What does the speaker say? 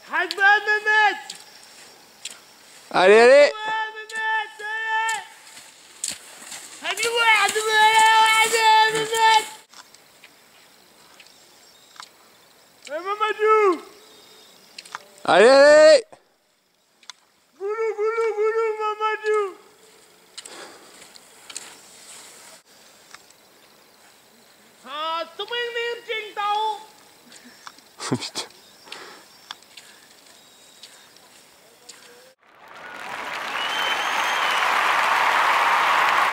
Allez, allez. Allez, allez. Goulou, goulou, goulou, Mamadou. Tụi mình đi trình tàu. Putain.